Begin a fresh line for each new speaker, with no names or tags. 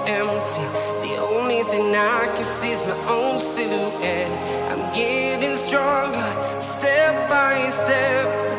empty. The only thing I can see is my own silhouette. I'm getting stronger, step by step.